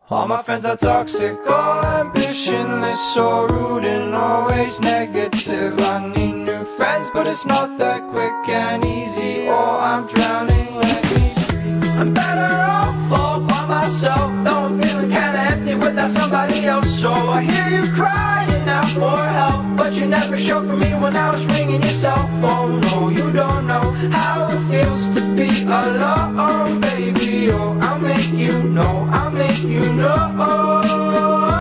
All my friends are toxic, all ambitionless, so rude and always negative. I need new friends, but it's not that quick and easy, or I'm drowning, let me free. I'm better off all by myself, though I'm feeling kinda empty without somebody else. So I hear you crying out for help, but you never showed for me when I was ringing your cell phone. No, you don't know how it feels to